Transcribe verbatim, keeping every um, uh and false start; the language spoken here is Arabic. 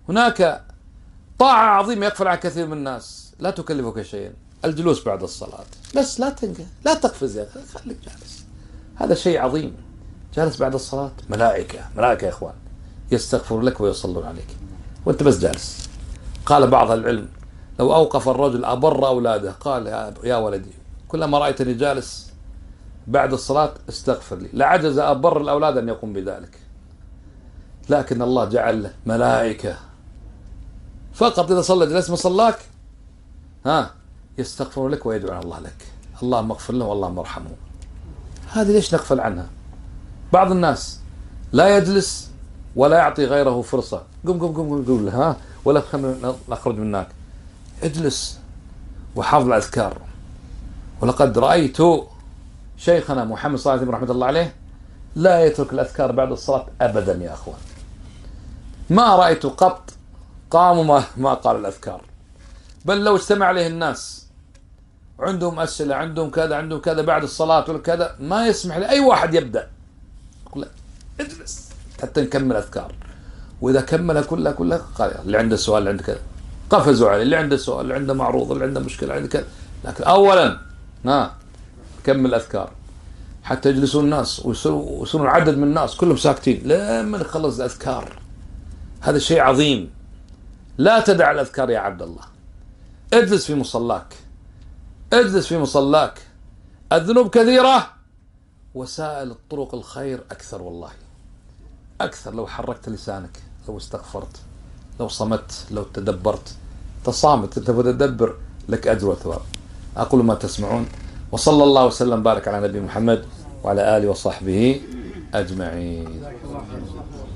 هناك طاعة عظيمة يغفل عنها كثير من الناس، لا تكلفك شيئا، الجلوس بعد الصلاة. بس لا تنقى، لا تقفز يا أخي، خليك جالس، هذا شيء عظيم. جالس بعد الصلاة، ملائكة ملائكة يا إخوان يستغفر لك ويصلون عليك وأنت بس جالس. قال بعض العلم لو أوقف الرجل أبر أولاده قال يا ولدي كلما رأيتني جالس بعد الصلاة استغفر لي، لعجز أبر الأولاد أن يقوم بذلك، لكن الله جعل له ملائكة فقط إذا صلى جلس مصلاك ها يستغفر لك ويدعو الله لك، اللهم اغفر له واللهم ارحمه. هذه ليش نغفل عنها؟ بعض الناس لا يجلس ولا يعطي غيره فرصة، قم قم قم قم له ها ولا خلنا نخرج من هناك، اجلس وحافظ الأذكار. ولقد رأيت شيخنا محمد صلى الله عليه وسلم رحمة الله عليه لا يترك الأذكار بعد الصلاة أبدا يا أخوان، ما رأيت قط قاموا ما, ما قال الأذكار، بل لو اجتمع عليه الناس عندهم أسئلة عندهم كذا عندهم كذا بعد الصلاة ولا كذا ما يسمح لأي واحد يبدأ، يقول لا اجلس حتى نكمل أذكار. وإذا كمل كلها كلها قال اللي عنده سؤال اللي عنده كذا قفزوا عليه، اللي عنده سؤال اللي عنده معروض اللي عنده مشكلة عنده كذا، لكن أولا ها كمل أذكار حتى يجلسون الناس ويصيرون عدد من الناس كلهم ساكتين لما نخلص الأذكار. هذا شيء عظيم. لا تدع الأذكار يا عبد الله، اجلس في مصلاك، اجلس في مصلاك. الذنوب كثيرة، وسائل الطرق الخير أكثر، والله أكثر. لو حركت لسانك، لو استغفرت، لو صمت، لو تدبرت. تصامت أنت وتدبر لك أجر وثواب. أقول ما تسمعون، وصلى الله وسلم بارك على نبي محمد وعلى آله وصحبه أجمعين.